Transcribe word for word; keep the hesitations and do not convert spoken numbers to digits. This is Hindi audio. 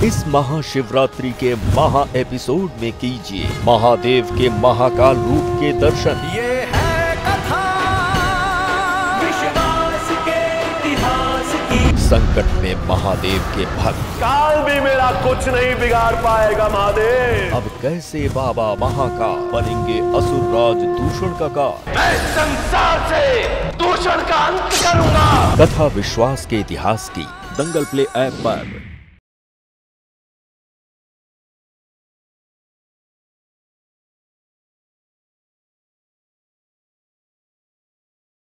इस महाशिवरात्रि के महा एपिसोड में कीजिए महादेव के महाकाल रूप के दर्शन। ये है कथा विश्वास के इतिहास की। संकट में महादेव के भक्त, काल भी मेरा कुछ नहीं बिगाड़ पाएगा महादेव। अब कैसे बाबा महाकाल बनेंगे असुर राज दूषण का काल। मैं संसार से दूषण का अंत करूंगा। कथा विश्वास के इतिहास की दंगल प्ले ऐप पर।